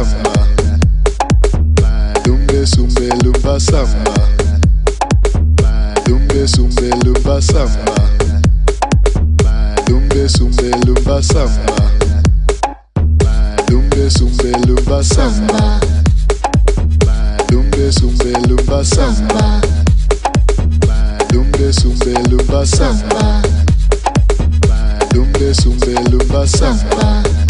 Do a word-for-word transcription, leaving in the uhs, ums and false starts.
samba. Lumbe sumbe lumba samba. Lumbe sumbe lumba samba. Lumbe sumbe lumba samba. Lumbe sumbe lumba samba. Lumbe sumbe lumba samba. Lumbe sumbe lumba samba. Lumbe sumbe lumba samba.